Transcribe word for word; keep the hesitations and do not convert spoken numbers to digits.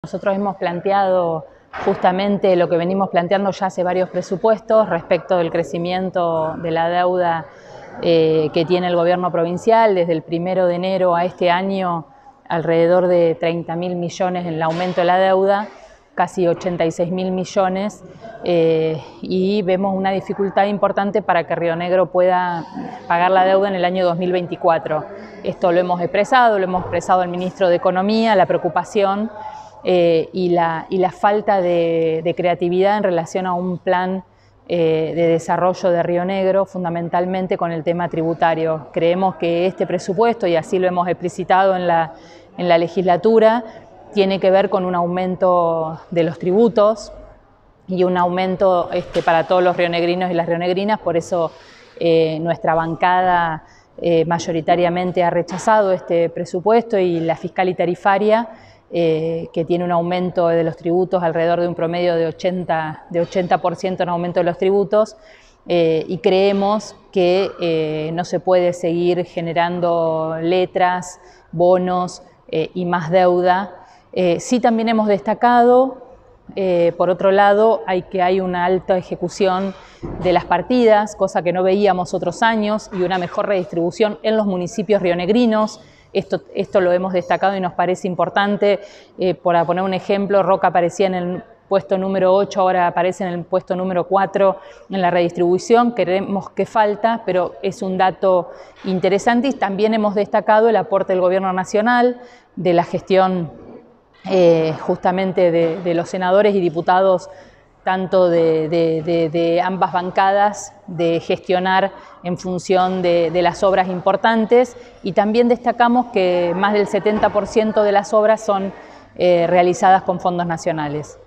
Nosotros hemos planteado justamente lo que venimos planteando ya hace varios presupuestos respecto del crecimiento de la deuda eh, que tiene el gobierno provincial. Desde el primero de enero a este año, alrededor de treinta mil millones en el aumento de la deuda, casi ochenta y seis mil millones, eh, y vemos una dificultad importante para que Río Negro pueda pagar la deuda en el año dos mil veinticuatro. Esto lo hemos expresado, lo hemos expresado al ministro de Economía, la preocupación Eh, y, la, y la falta de, de creatividad en relación a un plan eh, de desarrollo de Río Negro, fundamentalmente con el tema tributario. Creemos que este presupuesto, y así lo hemos explicitado en la, en la legislatura, tiene que ver con un aumento de los tributos y un aumento este, para todos los rionegrinos y las rionegrinas. Por eso eh, nuestra bancada eh, mayoritariamente ha rechazado este presupuesto, y la fiscal y tarifaria, Eh, que tiene un aumento de los tributos alrededor de un promedio de ochenta por ciento en aumento de los tributos, eh, y creemos que eh, no se puede seguir generando letras, bonos eh, y más deuda. Eh, sí, también hemos destacado, eh, por otro lado, hay que hay una alta ejecución de las partidas, cosa que no veíamos otros años, y una mejor redistribución en los municipios rionegrinos. Esto, esto lo hemos destacado y nos parece importante. Eh, por poner un ejemplo, Roca aparecía en el puesto número ocho, ahora aparece en el puesto número cuatro en la redistribución. Creemos que falta, pero es un dato interesante. Y también hemos destacado el aporte del Gobierno Nacional, de la gestión eh, justamente de, de los senadores y diputados, tanto de, de, de, de ambas bancadas, de gestionar en función de, de las obras importantes. Y también destacamos que más del setenta por ciento de las obras son eh, realizadas con fondos nacionales.